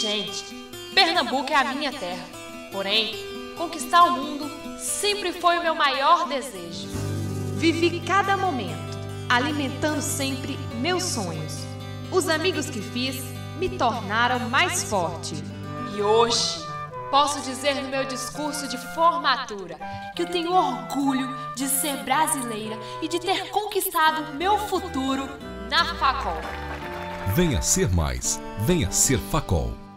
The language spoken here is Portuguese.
Gente, Pernambuco é a minha terra. Porém, conquistar o mundo sempre foi o meu maior desejo. Vivi cada momento, alimentando sempre meus sonhos. Os amigos que fiz me tornaram mais forte. E hoje, posso dizer no meu discurso de formatura que eu tenho orgulho de ser brasileira e de ter conquistado meu futuro na Facol. Venha ser mais, venha ser Facol.